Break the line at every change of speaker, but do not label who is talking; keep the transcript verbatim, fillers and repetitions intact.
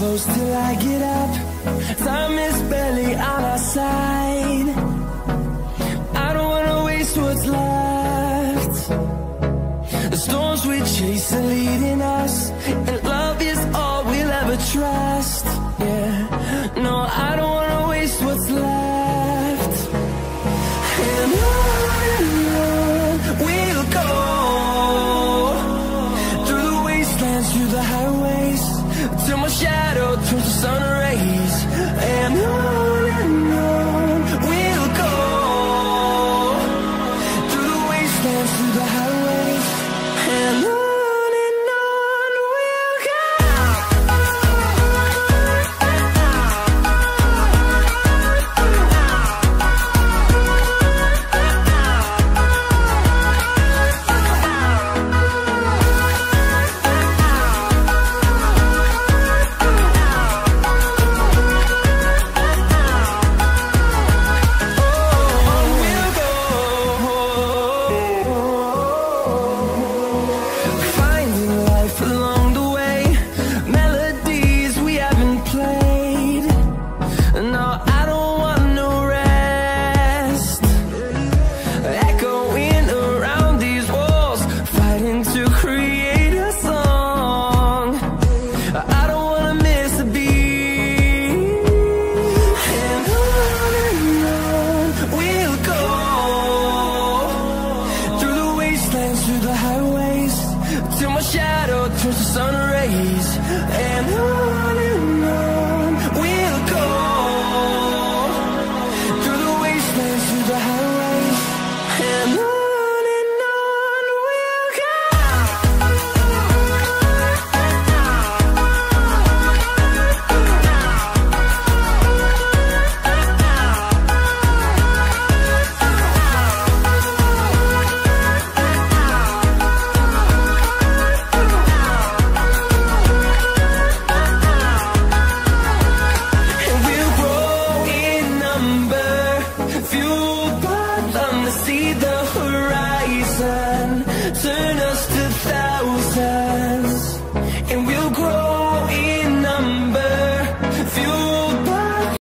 close till I get up. Time is barely on our side. I don't wanna waste what's left. The storms we chase are leading us, and love is all we'll ever trust. Yeah, no, I don't wanna waste what's left. And on we'll go, through the wastelands, through the highways, till my shadow turns to sun rays. And on and on we'll go, through the wastelands, through the highways, and on. Through the highways, till my shadow turns to sun rays. And on and on we'll go, through the wastelands, through the highways, and on and on we'll go. Fueled by them to see the horizon, turn us